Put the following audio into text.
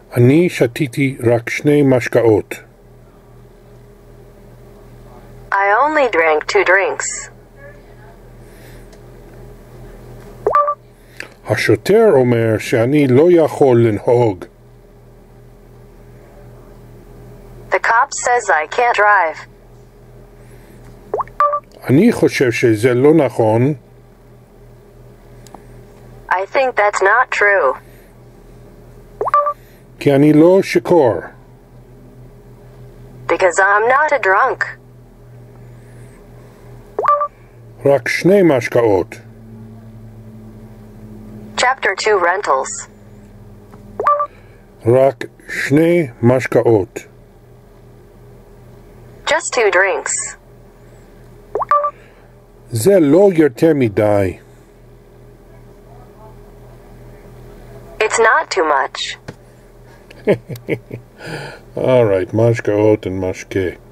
אני שתיתי רק 2 משקאות. I only drank 2 drinks. השוטר אומר שאני לא יכול לנהוג. The cop says I can't drive. אני חושב שזה לא נכון. I think that's not true. כי אני לא שיכור. Because I'm not a drunk. רק 2 משקאות. Chapter 2 Rentals. רק 2 משקאות. Just 2 drinks. זה לא יותר מדי. It's not too much. All right, משקאות and משקה.